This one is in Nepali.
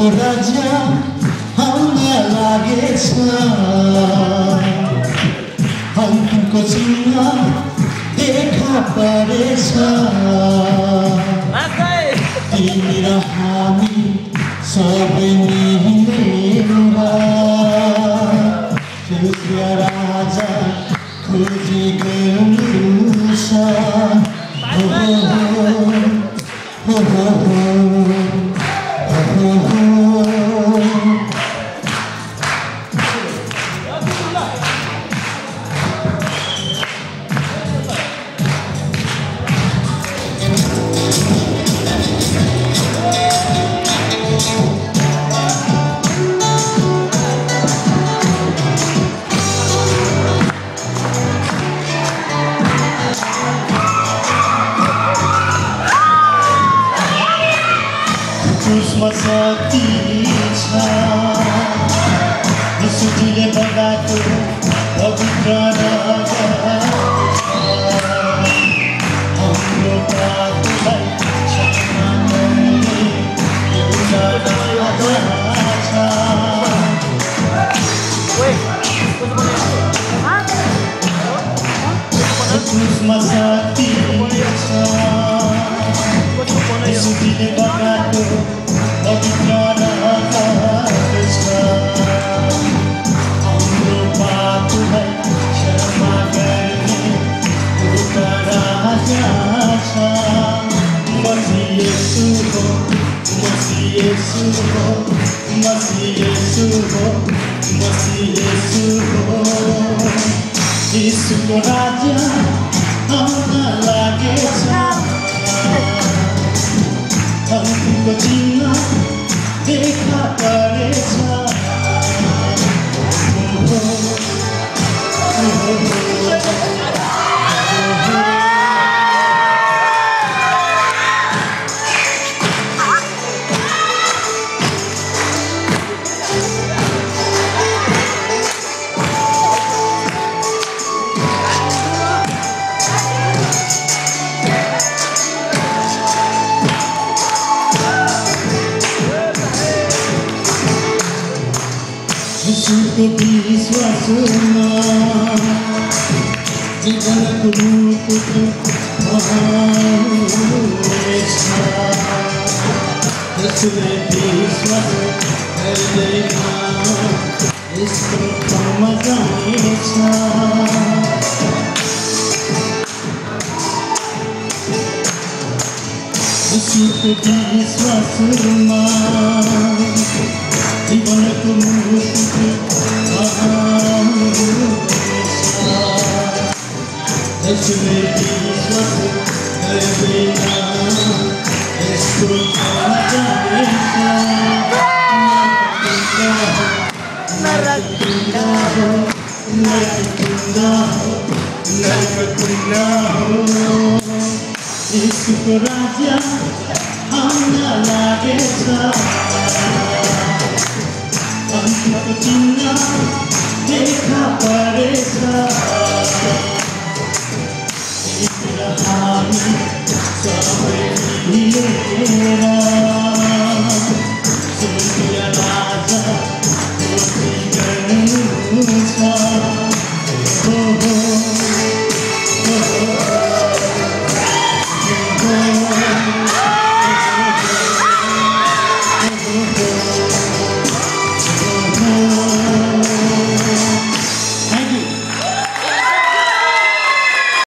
यसको राज्य हामीलाई लागेछ अन्तिमको चिन्ह देखा परेछ तिमी र हामी सबै मिलेर सूर्य राजा खोजी गर्नु छ उसमा शक्ति छ यसुजीले बनाएको पवित्र हाम्रो पापलाई क्षमा गर्ने एउटा राजा छ उसमा शक्ति छ यसुजीले बनाएको पवित्र राजा छ हाम्रो पापलाई क्षमा गर्ने एउटा राजा छ मसीह येशू हो मसीह येशू हो मसीह येशू हो मसीह येशू हो यीशुको राज्य आउन लागेछ अन्तिमको चिन्ह देखा परेछ यसुको विश्वासमा जीवनको रूपको हुनेछ यसुले विश्वास गर्दैमा यसको ठाउँमा जानेछ यसुको विश्वासमा जीवनको मुक्ति यसुले विश्वास गर्दैमा यसको ठाउँमा जानेछ यसुको राज्य आउन लागेछ अन्तिमको चिन्ह देखा परेछ तिमी र हामी सबै मिलेर